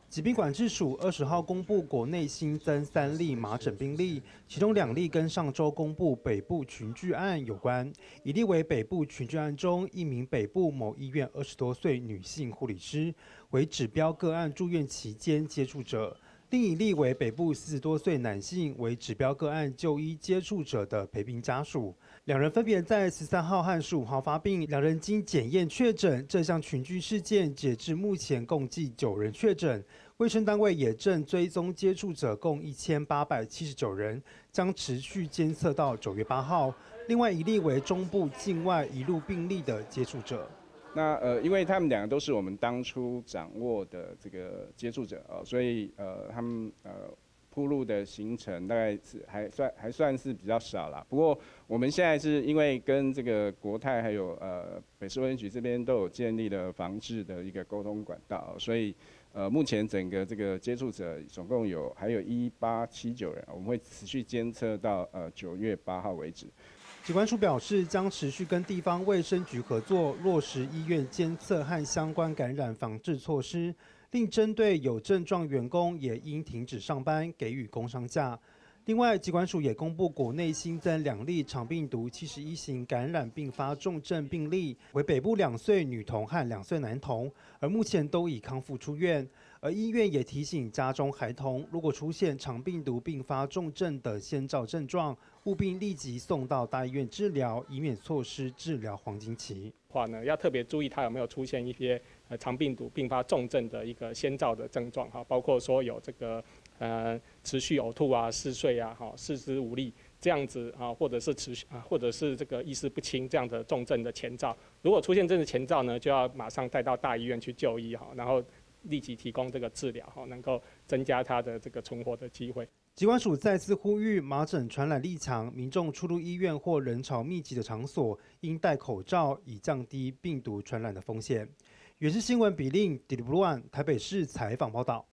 疾病管制署20号公布国内新增3例麻疹病例，其中2例跟上周公布北部群聚案有关，一例为北部群聚案中一名北部某医院20多岁女性护理师，为指标个案住院期间接触者。另一例为北部40多岁男性，为指标个案就医接触者的陪病家属。两人分别在13号和15号发病，两人经检验确诊。这项群聚事件截至目前共计9人确诊，卫生单位也正追踪接触者共1879人，将持续监测到9月8号。另外一例为中部境外移入病例的接触者。 因为他们两个都是我们当初掌握的这个接触者所以他们铺路的行程大概是还算是比较少啦。不过我们现在是因为跟这个国泰还有北市卫生局这边都有建立了防治的一个沟通管道，所以目前整个这个接触者总共还有1879人，我们会持续监测到9月8号为止。 疾管署表示，将持续跟地方卫生局合作，落实医院监测和相关感染防治措施，另针对有症状员工也应停止上班，给予工伤假。另外，疾管署也公布国内新增2例肠病毒71型感染并发重症病例，为北部2岁女童和2岁男童，而目前都已康复出院。而医院也提醒家中孩童，如果出现肠病毒并发重症的先兆症状，务必立即送到大医院治疗，以免错失治疗黄金期。 要特别注意他有没有出现一些肠病毒并发重症的一个先兆的症状包括说有这个持续呕吐啊、嗜睡啊、四肢无力这样子或者是这个意识不清这样的重症的前兆。如果出现这个前兆呢，就要马上带到大医院去就医然后立即提供这个治疗能够增加他的这个存活的机会。 疾管署再次呼吁，麻疹传染力强，民众出入医院或人潮密集的场所，应戴口罩，以降低病毒传染的风险。原是新闻比令 D Blue One 台北市采访报道。